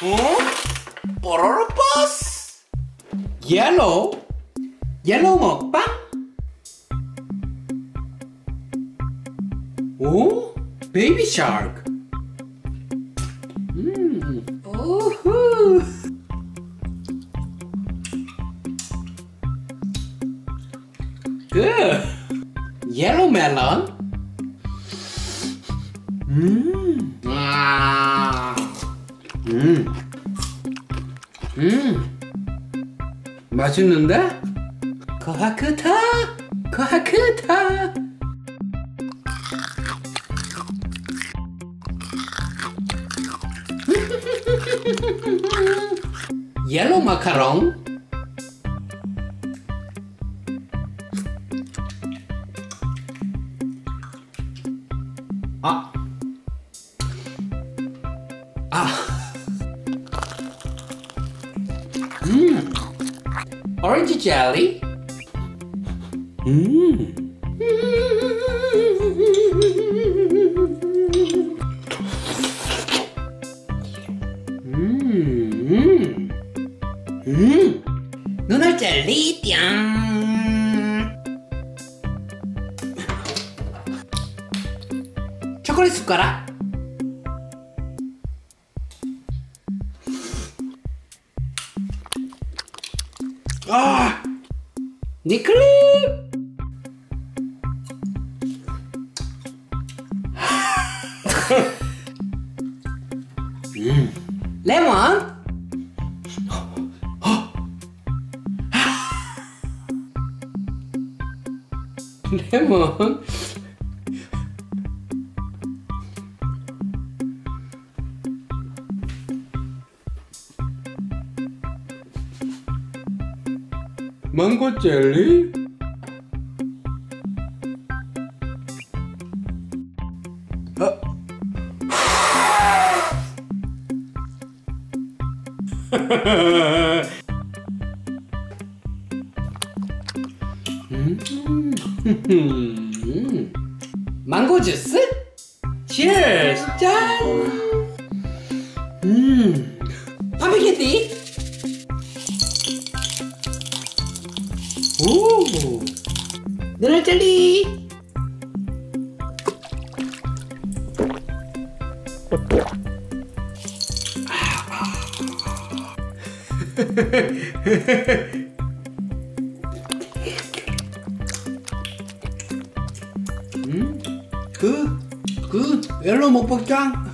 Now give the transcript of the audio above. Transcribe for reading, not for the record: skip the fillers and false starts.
뽀로로 버스. 옐로우 먹방? 오? 베이비 샤크. 오후. Good. Yellow melon. 맛있는데? 코하크타. Yellow macaron. Orange jelly. 눈알 젤리 띵. 초콜릿 숟가락. 니클립. 레몬. 레몬. 망고 젤리? 망고 주스? Cheers! 짠! 파피게티? 오! 눈알 젤리! 그 옐로우 먹방짱.